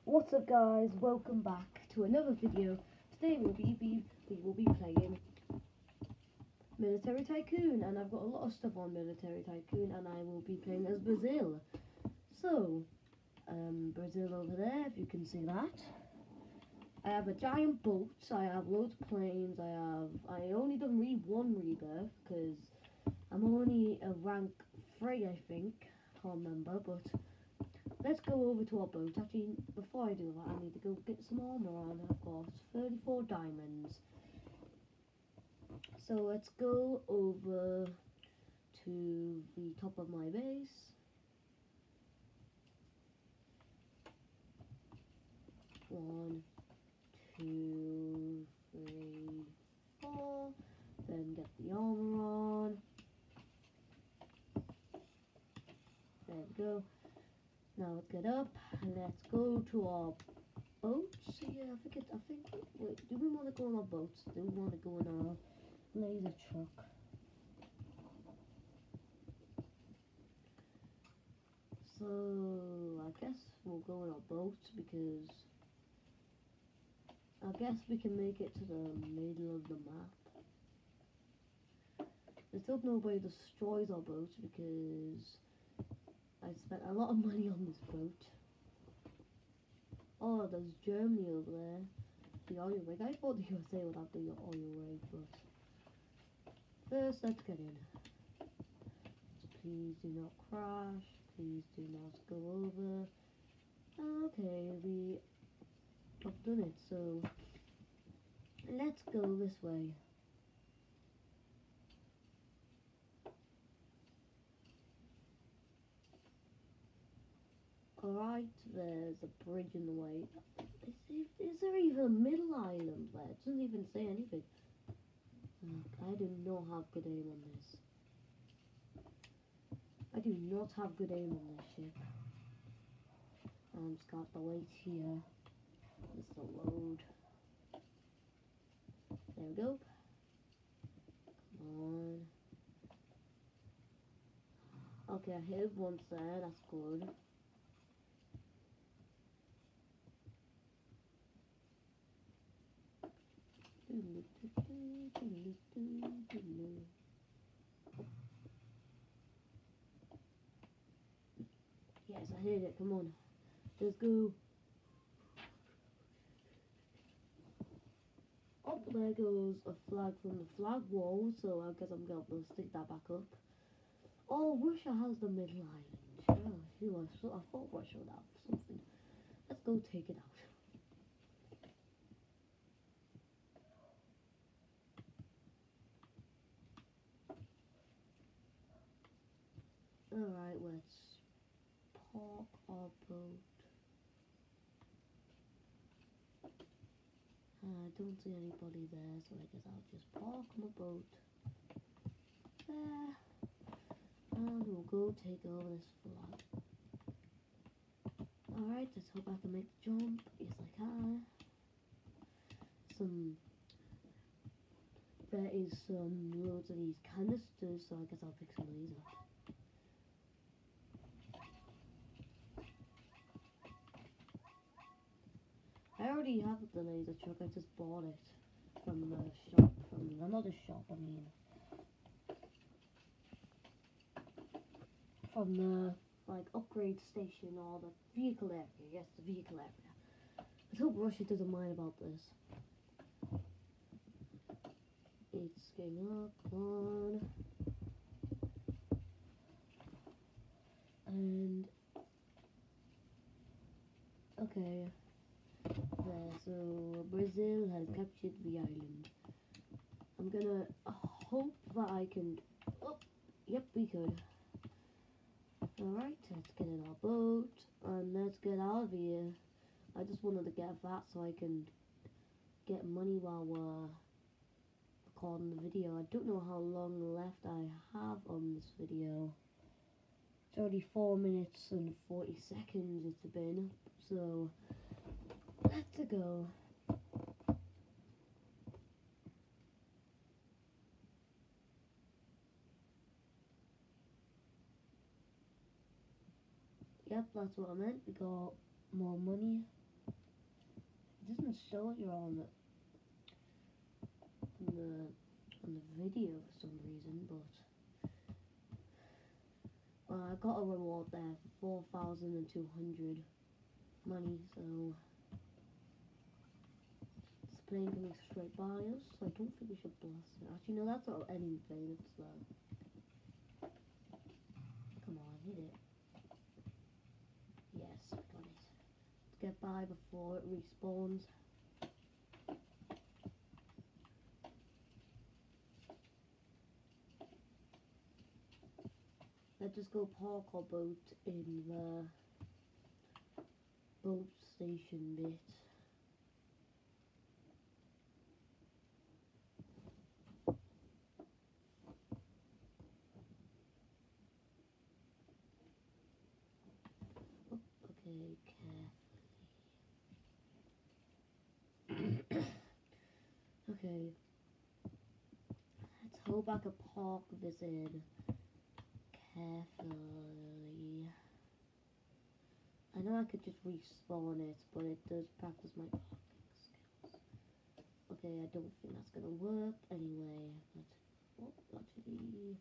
What's up guys, welcome back to another video. Today we will be playing Military Tycoon, and I've got a lot of stuff on Military Tycoon, and I will be playing as Brazil. So, Brazil over there, if you can see that. I have a giant boat, I have loads of planes, I only done one rebirth, because I'm only a rank 3 I think, can't remember, but let's go over to our boat. Actually, before I do that, I need to go get some armor on. I've got 34 diamonds. So let's go over to the top of my base. 1, 2, 3, 4. Then get the armor on. There we go. Now let's get up and let's go to our boats. Yeah, wait, do we want to go on our boats? Do we want to go in our laser truck? So, I guess we'll go in our boats because I guess we can make it to the middle of the map. Let's hope nobody destroys our boats because I spent a lot of money on this boat. Oh, there's Germany over there. The oil rig. I thought the USA would have the oil rig, but first let's get in. Please do not crash. Please do not go over. Okay, we have done it, so let's go this way. Alright, there's a bridge in the way. Is there even a middle island there? It doesn't even say anything. I do not have good aim on this. I do not have good aim on this ship. I'm just got to wait here. This will load. There we go. Come on. Okay, I hit it once there, that's good. Yes, I hit it, come on. Let's go. Oh, there goes a flag from the flag wall, so I guess I'm going to stick that back up. Oh, Russia has the middle island. Sure, I thought Russia would have something. Let's go take it out. Alright, let's park our boat. I don't see anybody there, so I guess I'll just park my boat there. And we'll go take over this flag. Alright, let's hope I can make the jump. Yes, I can. There is some loads of these canisters, so I guess I'll pick some of these up. I already have the laser truck, I just bought it from the shop, from another shop, I mean. From the, like, upgrade station or the vehicle area, yes, the vehicle area. Let's hope Russia doesn't mind about this. It's getting up, come on. And, okay. There, so Brazil has captured the island. I'm gonna hope that I can. Oh, yep, we could. Alright, let's get in our boat and let's get out of here. I just wanted to get that so I can get money while we're recording the video. I don't know how long left I have on this video. It's already 4 minutes and 40 seconds it's been, so let's go. Yep, that's what I meant. We got more money. show it on the video for some reason, but I got a reward there for 4,200 money, so this plane coming straight by us. I don't think we should blast it. Actually, no, that's not any plane. It's come on, hit it. Yes, we got it. Let's get by before it respawns. Let's just go park our boat in the boat station bit. Oh, okay, carefully. Okay. Let's hope I can park this in carefully. I know I could just respawn it, but it does practice my parking skills. Okay, I don't think that's gonna work anyway, but actually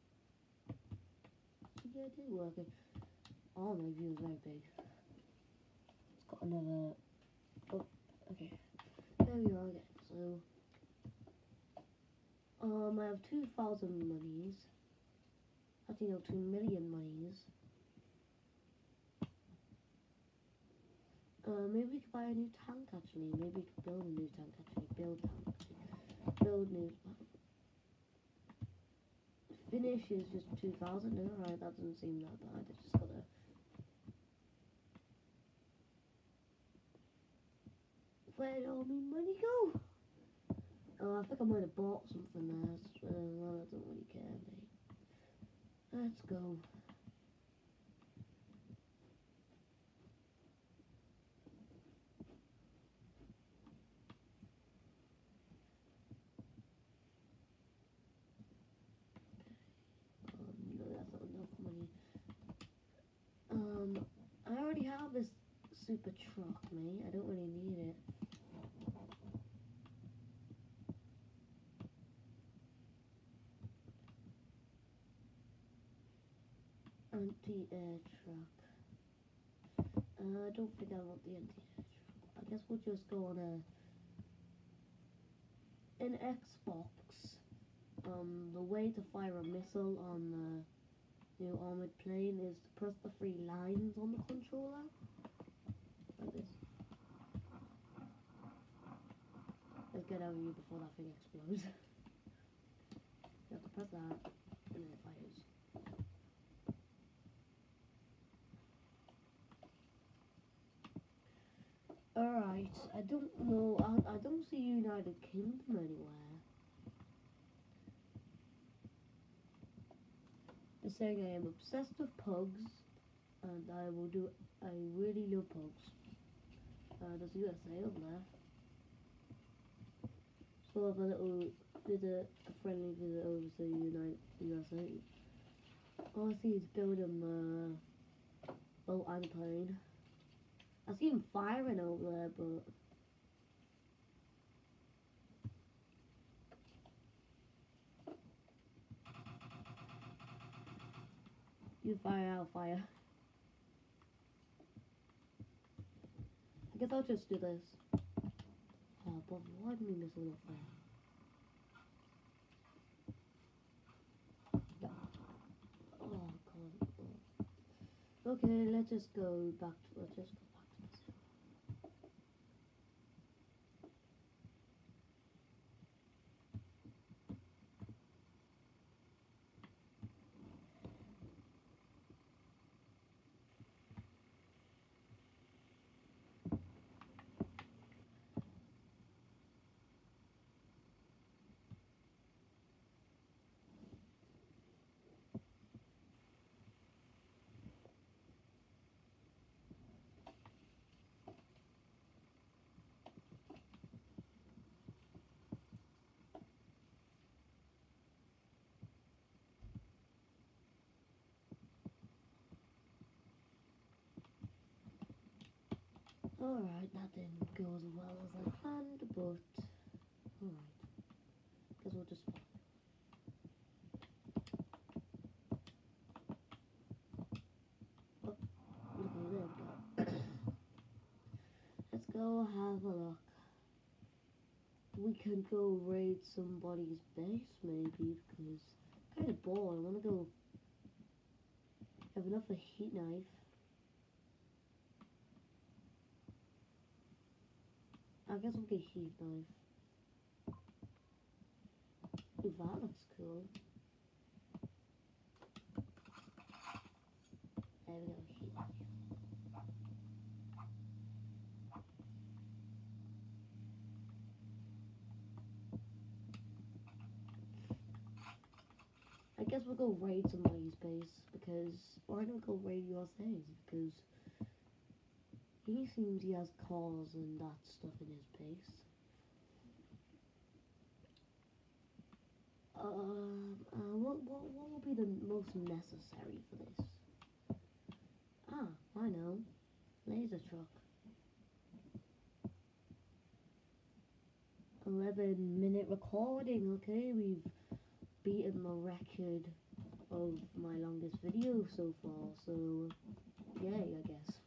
yeah, it did work. Oh, my view is very big. It's got another. Oh, okay. There we are again. So, I have 2,000 monies. Actually, no, 2 million monies. Maybe we could buy a new tank. Actually, maybe we could build a new tank. Actually, build tank. Build new. Finish is just 2,000. Alright, that doesn't seem that bad. It's just gotta. Where did all my money go? Oh, I think I might have bought something there. Well, I don't really care, mate. Let's go. No, that's not enough money. I already have this super truck, mate. I don't really need it. Anti-air truck. I don't think I want the anti-air truck. I guess we'll just go on an Xbox. The way to fire a missile on the new armored plane is to press the 3 lines on the controller. Like this. Let's get out of here before that thing explodes. You have to press that, and then it fires. Alright, I don't know, I don't see United Kingdom anywhere. They're saying I am obsessed with pugs, and I really love pugs. There's USA over there. So I have a little visit, a friendly visit over to USA. All I see is building the boat and plane. I see him firing over there, but you fire, I'll fire. I guess I'll just do this. Oh, but why did we miss a little fire? Yeah. Oh, God. Oh. Okay, let's just go back to this. Alright, that didn't go as well as I planned, but alright. Guess we'll just follow. Oh, okay, there we go. Let's go have a look. We can go raid somebody's base maybe, because I'm kind of bored. I want to go have enough of a heat knife. I guess we'll get heat knife. Ooh, that looks cool. There we go, heat knife. I guess we'll go raid somebody's base because, or I don't go raid USA's because he seems he has cars and that stuff in his base. What will be the most necessary for this? Ah, I know. Laser truck. 11-minute recording. Okay, we've beaten the record of my longest video so far. So, yay, I guess.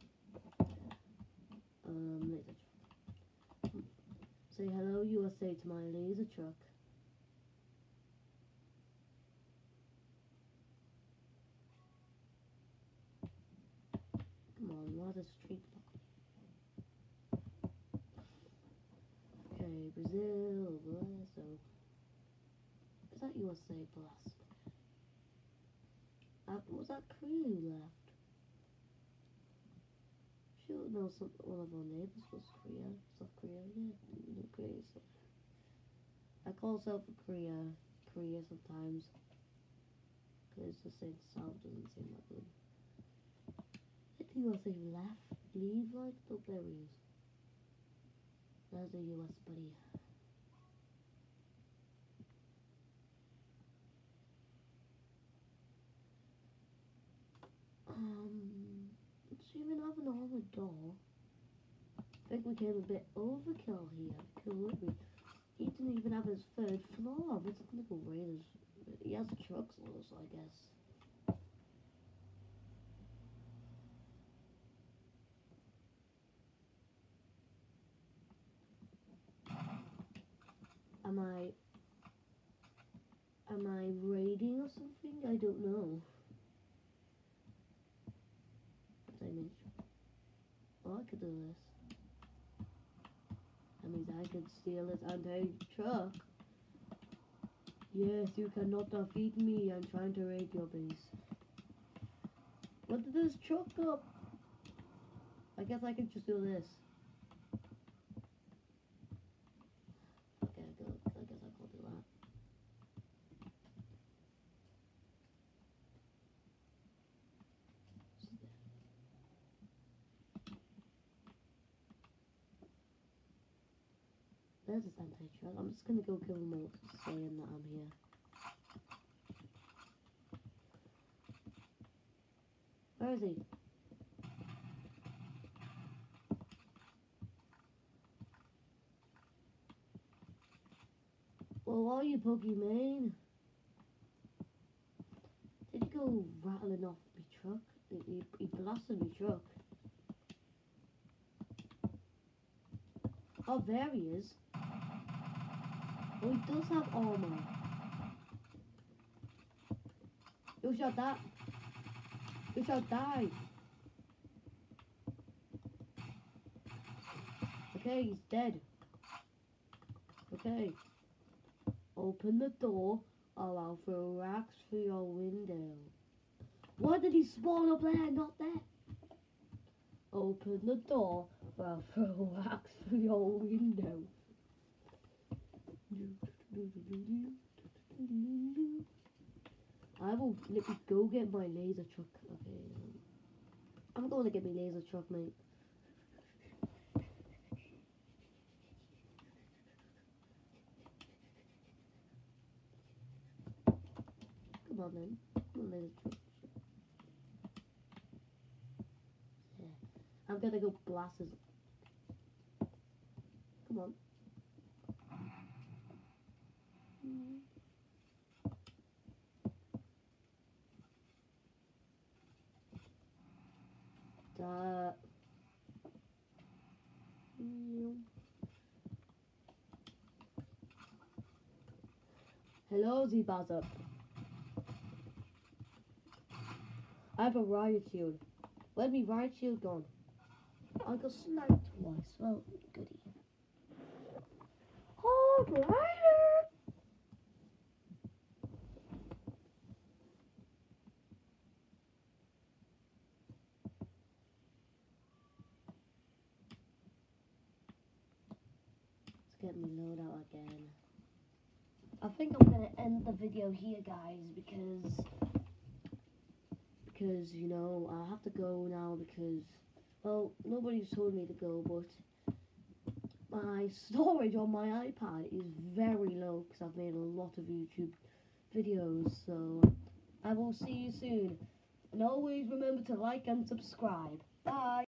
Laser truck. Say hello, USA, to my laser truck. Come on, what a street block. Okay, Brazil, so is that USA blast? Was that Korea who left? Sure, no, one of our neighbors was Korea. South Korea, yeah, no, Korea. So I call South Korea Korea sometimes because the same South doesn't seem that good. I think USA left, leave like the berries. There's a US buddy. Does he even have an armored door? I think we came a bit overkill here. Could we? He didn't even have his third floor. It's gonna go raiders. He has trucks also, I guess. Am I raiding or something? I don't know. Damage. Oh, I could do this. That means I could steal his anti-truck. Yes, you cannot defeat me. I'm trying to raid your base. What did this truck up? I guess I could just do this. Okay, I guess I can't do that. There's his anti-truck. I'm just gonna go kill him all, saying that I'm here. Where is he? Well, why are you Pokemon? Did you go rattling off my truck? He blasted my truck. Oh, there he is. Oh, he does have armor. You shall die. You shall die. Okay, he's dead. Okay. Open the door or I'll throw rocks through your window. Why did he spawn up there, not there? Open the door or I'll throw rocks through your window. I will let me go get my laser truck. Okay. I'm going to get my laser truck, mate. Come on then. Come on, laser truck. Yeah. I'm gonna go blast his. Hello, Z-Bazzer. I have a riot shield. Let me riot shield gone. I got sniped twice. Well, goody. Oh, glider! Let's get me load out again. I think I'm gonna end the video here, guys, because you know I have to go now because, well, nobody's told me to go, but my storage on my iPad is very low because I've made a lot of YouTube videos. So I will see you soon, and always remember to like and subscribe. Bye.